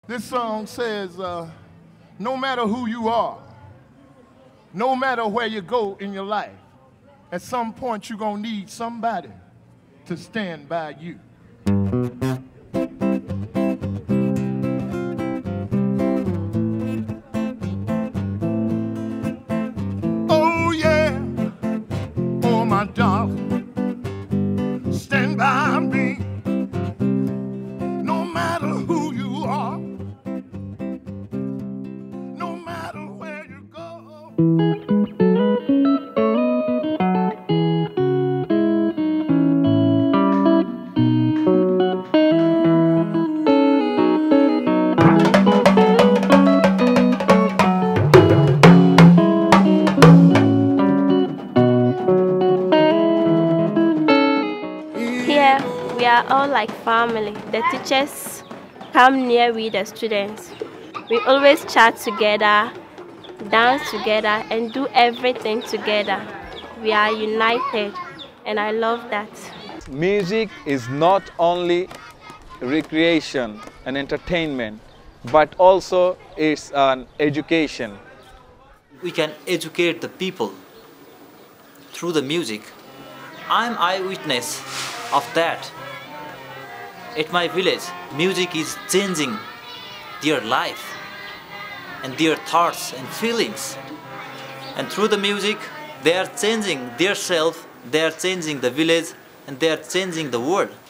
This song says, no matter who you are, no matter where you go in your life, at some point you're going to need somebody to stand by you. Oh yeah, oh my darling, stand by me. No matter who you are, no matter where you go. Here, we are all like family. The teachers come near with the students. We always chat together, dance together, and do everything together. We are united, and I love that. Music is not only recreation and entertainment, but also it's an education. We can educate the people through the music. I'm eyewitness of that. At my village, music is changing their life and their thoughts and feelings. And through the music, they are changing their self, they are changing the village, and they are changing the world.